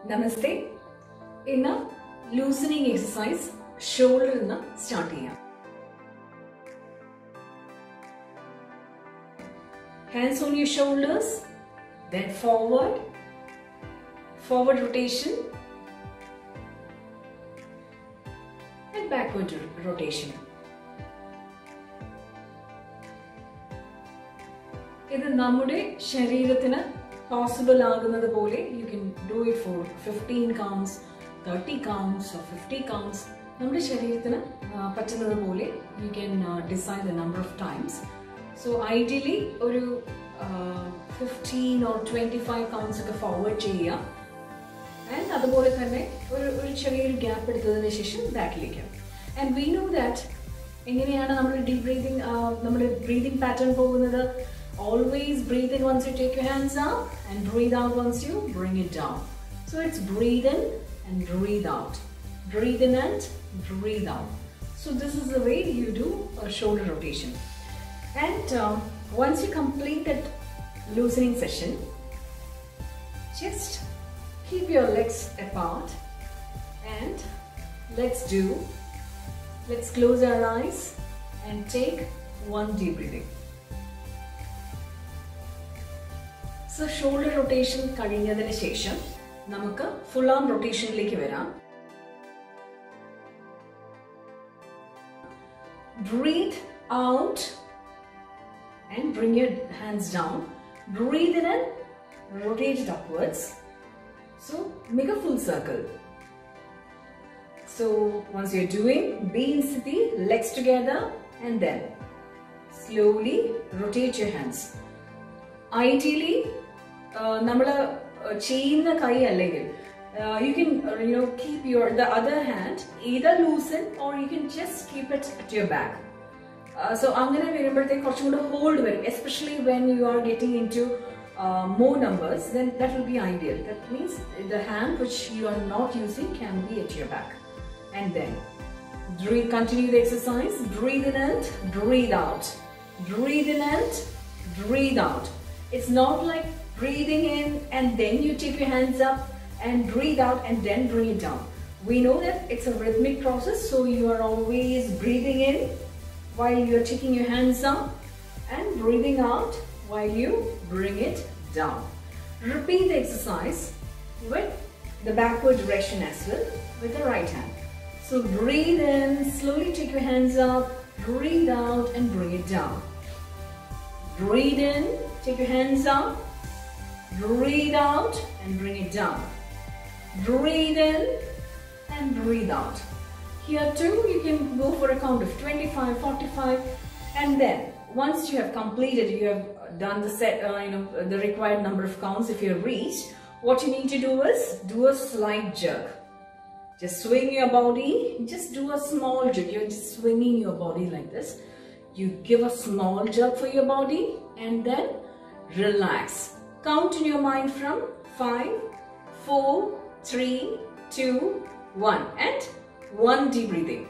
Namaste. In a loosening exercise, shoulder start here. Hands on your shoulders, then forward rotation and backward rotation. This is നമ്മുടെ ശരീരത്തിന് possible ആകുന്നത് പോലെ you can do it for 15 counts, 30 counts or 50 counts. നമ്മുടെ ശരീരത്തിന് പറ്റുന്നത് പോലെ you can decide the number of times. So ideally ഒരു 15 or 25 counts ഒക്കെ forward ചെയ്യുക. And അതുപോലെ തന്നെ ഒരു ചെറിയൊരു ഗ്യാപ്പ് എടുത്തതിന് ശേഷം ബാക്കിലേക്ക്. And we know that എങ്ങനെയാണ് നമ്മുടെ deep breathing നമ്മുടെ breathing pattern പോകുന്നത്. Always breathe in once you take your hands up and breathe out once you bring it down. So it's breathe in and breathe out. Breathe in and breathe out. So this is the way you do a shoulder rotation. And once you complete that loosening session, just keep your legs apart and let's close our eyes and take one deep breathing. So shoulder rotation കഴിഞ്ഞതിന് ശേഷം നമുക്ക് full arm rotationലേക്ക് വരാം. Breathe out and bring your hands down. Breathe in and rotate it upwards. So make a full circle. So once you're doing, be in sthiti, legs together, and then slowly rotate your hands. Ideally, നമ്മള് ചെയ്യുന്ന കൈ അല്ലെങ്കിൽ you can keep the other hand either loosen or you can just keep it at your back. So അങ്ങനെ വരുമ്പോഴത്തേക്ക് കുറച്ചും കൂടെ hold വരും, especially when you are getting into more numbers, then that will be ideal. That means the hand which you are not using can be at your back. And then continue the exercise. Breathe in and breathe out. Breathe in and breathe out. It's not like breathing in and then you take your hands up and breathe out and then bring it down. We know that it's a rhythmic process, so you are always breathing in while you are taking your hands up and breathing out while you bring it down. Repeat the exercise with the backward direction as well with the right hand. So breathe in, slowly take your hands up, breathe out and bring it down. Breathe in, take your hands up, breathe out and bring it down. Breathe in and breathe out. Here too you can go for a count of 25, 45, and then once you have completed, you have done the set, the required number of counts. If you have reached, what you need to do is do a slight jerk. Just swing your body, just do a small jerk. You're just swinging your body like this. You give a small jerk for your body and then relax. Count in your mind from 5, 4, 3, 2, 1 and 1 deep breathing.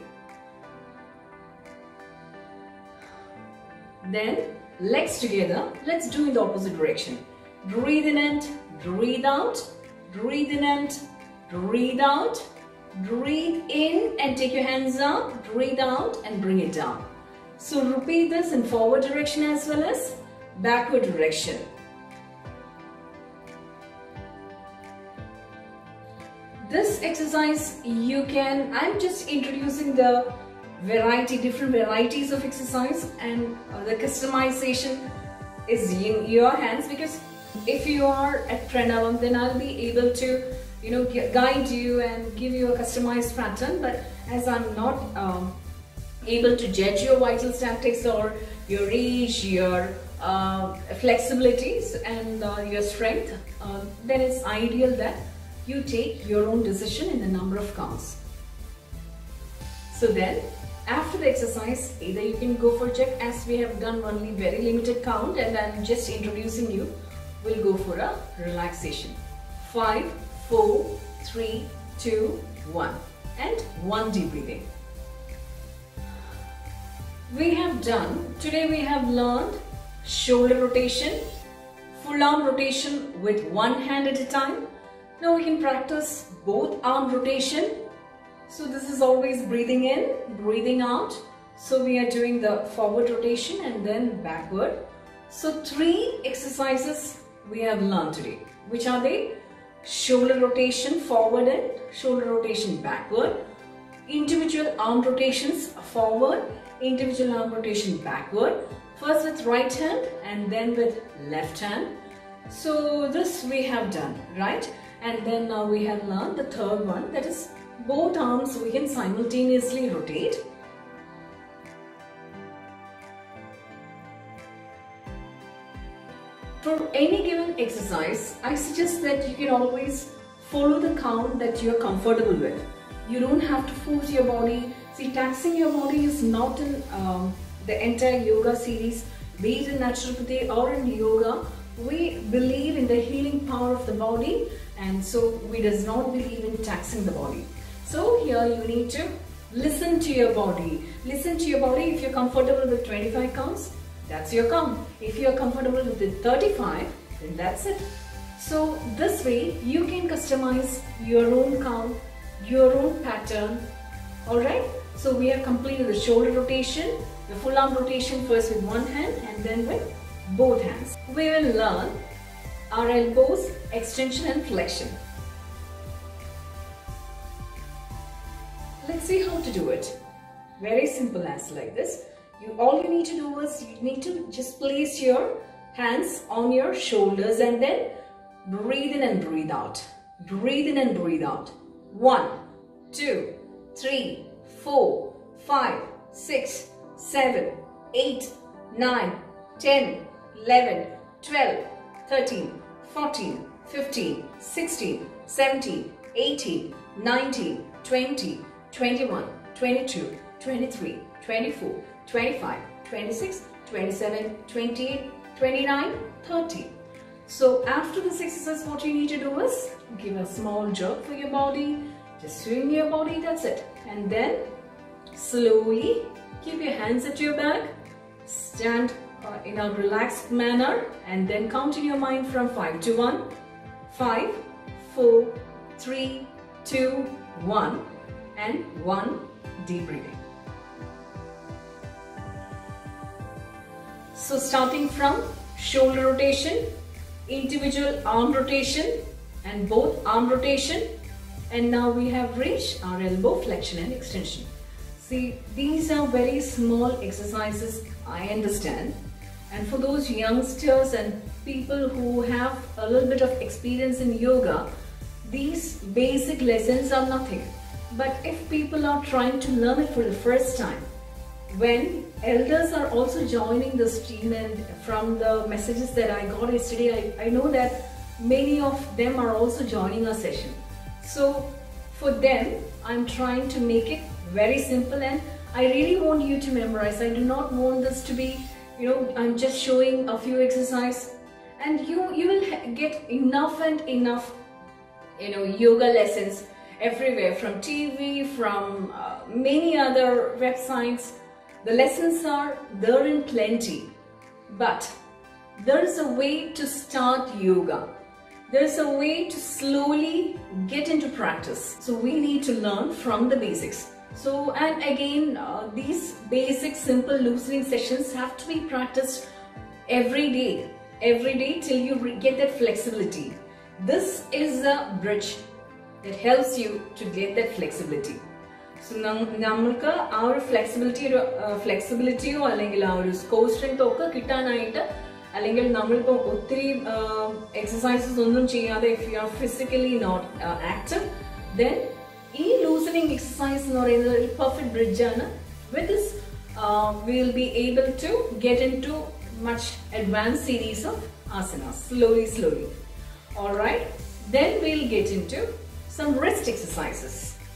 Then legs together. Let's do in the opposite direction. Breathe in and breathe out. Breathe in and breathe out. Breathe in and take your hands up. Breathe out and bring it down. So repeat this in forward direction as well as backward direction. This exercise I'm just introducing the different varieties of exercise, and the customization is in your hands, because if you are at Pranavam, then I'll be able to guide you and give you a customized pattern. But as I'm not able to judge your vital statistics or your reach, your flexibilities and your strength, then it's ideal that you take your own decision in the number of counts. So then after the exercise, either you can go for check, as we have done only very limited count and I'm just introducing you. We'll go for a relaxation. 5, 4, 3, 2, 1 and 1 deep breathing. Today we have learned shoulder rotation, full arm rotation with one hand at a time, Now we can practice both arm rotation. So this is always breathing in, breathing out. So we are doing the forward rotation and then backward. So 3 exercises we have learned today. Which are they? Shoulder rotation forward and shoulder rotation backward. Individual arm rotations forward, individual arm rotation backward. First with right hand and then with left hand. So this we have done, right? And then now we have learned the third one, that is both arms we can simultaneously rotate. For any given exercise, I suggest that you can always follow the count that you are comfortable with. You don't have to force your body. See, taxing your body is not in the entire yoga series, be it in naturopathy or in yoga. We believe in the healing power of the body, and so we does not believe in taxing the body. So here you need to listen to your body. Listen to your body. If you're comfortable with 25 counts, that's your count. If you're comfortable with the 35, then that's it. So this way you can customize your own count, your own pattern. Alright, so we have completed the shoulder rotation, the full arm rotation first with one hand and then with both hands. We will learn our elbows, extension and flexion. Let's see how to do it. Very simple as like this. All you need to do is you need to just place your hands on your shoulders and then breathe in and breathe out. Breathe in and breathe out. 1, 2, 3, 4, 5, 6, 7, 8, 9, 10, 11, 12, 13, 14, 15, 16, 17, 18, 19, 20, 21, 22, 23, 24, 25, 26, 27, 28, 29, 30. So after this exercise, what you need to do is give a small jerk for your body, just swing your body, that's it. And then slowly keep your hands at your back, stand in a relaxed manner and then count in your mind from 5 to 1. 5, 4, 3, 2, 1 and 1 deep breathing. So starting from shoulder rotation, individual arm rotation and both arm rotation, and now we have reached our elbow flexion and extension. See, these are very small exercises, I understand, and for those youngsters and people who have a little bit of experience in yoga, these basic lessons are nothing. But if people are trying to learn it for the first time, when elders are also joining this team, and from the messages that I got yesterday, I know that many of them are also joining our session. So for them, I'm trying to make it very simple, and I really want you to memorize. I do not want this to be, I'm just showing a few exercises, and you will get enough and enough, yoga lessons everywhere, from TV, from many other websites. The lessons are there in plenty, but there is a way to start yoga. There is a way to slowly get into practice. So we need to learn from the basics. So, and again, these basic simple loosening sessions have to be practiced every day till you get that flexibility. This is a bridge that helps you to get that flexibility. So, നമ്മൾക്ക് ആ ഒരു ഫ്ലെക്സിബിലിറ്റിയോ അല്ലെങ്കിൽ ആ ഒരു score strength ഒക്കെ കിട്ടാനായിട്ട്, അല്ലെങ്കിൽ നമ്മളിപ്പോൾ ഒത്തിരി എക്സസൈസസ് ഒന്നും ചെയ്യാതെ, if you are physically not active, then ഈ ലൂസനിങ് എക്സസൈസ് എന്ന് പറയുന്നത് ഒരു പെർഫെക്റ്റ് ബ്രിഡ്ജ് ആണ്. With this, we will be able to get into much advanced series of asanas slowly. All right, then we'll get into some wrist exercises.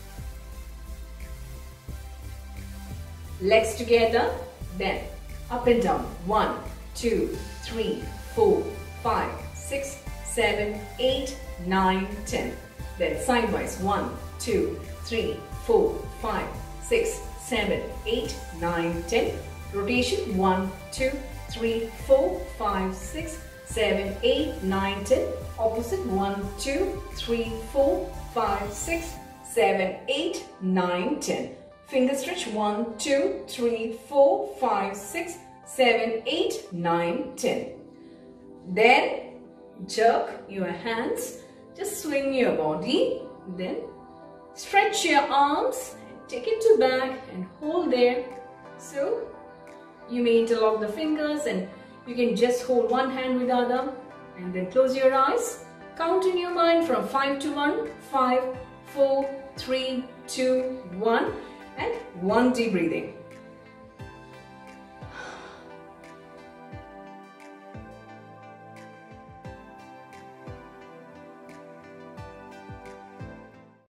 Legs together, then up and down. 1, 2, 3, 4, 5, 6, 7, 8, 9, 10. Then sidewise. 1, 2, 3, 4, 5, 6, 7, 8, 9, 10. Rotation. 1, 2, 3, 4, 5, 6, 7, 8, 9, 10. Opposite. 1, 2, 3, 4, 5, 6, 7, 8, 9, 10. Finger stretch. 1, 2, 3, 4, 5, 6, 7, 8, 9, 10. Then jerk your hands. Just swing your body. Then stretch your arms. Take it to back and hold there. So you may interlock the fingers and you can just hold one hand with the other and then close your eyes. Count in your mind from 5 to 1. 5, 4, 3, 2, 1 and 1 deep breathing.